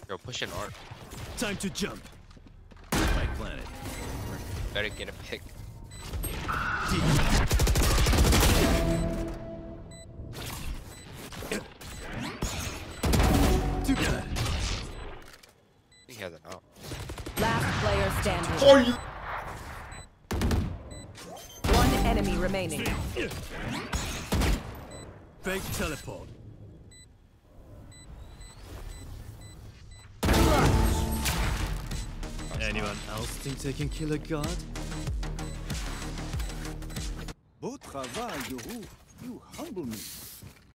Yo, push an art. Time to jump. My planet. Better get a pick. Too bad. He has an out. Last player standing. Oh, you. One enemy remaining. Fake teleport. Anyone else think they can kill a god? Beau travail, Yoru. You humble me.